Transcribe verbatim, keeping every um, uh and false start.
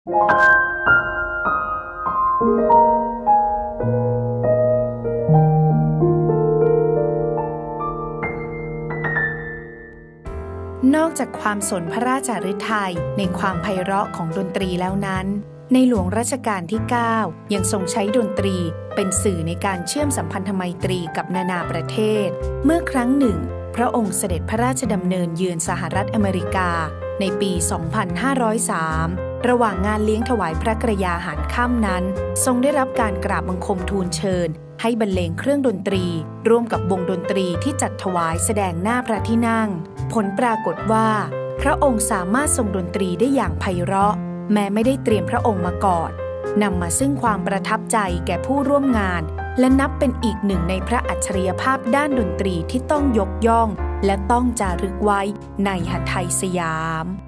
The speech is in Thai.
นอกจากความสนพระราชฤทัยในความไพเราะของดนตรีแล้วนั้นในหลวงรัชกาลที่ เก้า ยังทรงใช้ดนตรีเป็นสื่อในการเชื่อมสัมพันธไมตรีกับนานาประเทศเมื่อครั้งหนึ่งพระองค์เสด็จพระราชดำเนินเยือนสหรัฐอเมริกาในปี สองพันห้าร้อยสาม ระหว่างงานเลี้ยงถวายพระกรยาหารค่ำนั้นทรงได้รับการกราบบังคมทูลเชิญให้บรรเลงเครื่องดนตรีร่วมกับวงดนตรีที่จัดถวายแสดงหน้าพระที่นั่งผลปรากฏว่าพระองค์สามารถทรงดนตรีได้อย่างไพเราะแม้ไม่ได้เตรียมพระองค์มาก่อนนำมาซึ่งความประทับใจแก่ผู้ร่วมงานและนับเป็นอีกหนึ่งในพระอัจฉริยภาพด้านดนตรีที่ต้องยกย่องและต้องจารึกไว้ในหทัยสยาม